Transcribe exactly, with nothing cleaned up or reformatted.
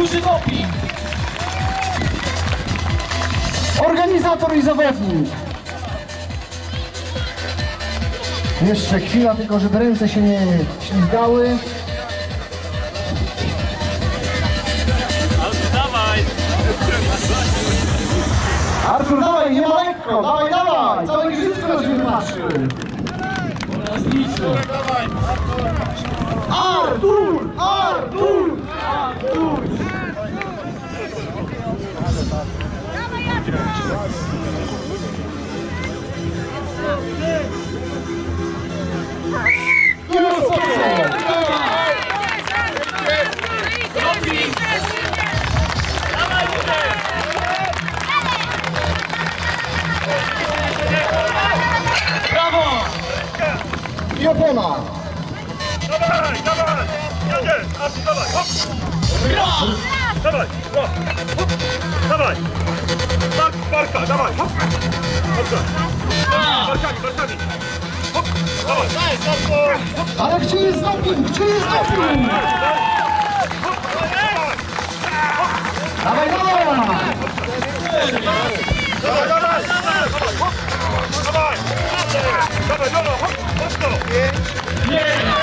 duży doping. Organizator i zawodnik. Jeszcze chwila tylko, żeby ręce się nie ślizgały. Dawaj! Artur, dawaj, nie ma lekko, dawaj, dawaj! Całe Giżycko na ciebie patrzy. Artur! Artur! Artur! Nie ma co! Brawo! I opona! Dawaj, dawaj! Jadę! Artur, dawaj! Hop! Dawaj! Hop! Hop! Dawaj! Bark, barka, dawaj! Hop! Hop! Barkami, barkami! Hop! Dawaj! Ale gdzie jest doping? Gdzie jest doping? Dawaj, dawaj! Dawaj, dawaj! Hop! Dawaj! Dawaj, dawaj! Hop! Hop! Nie!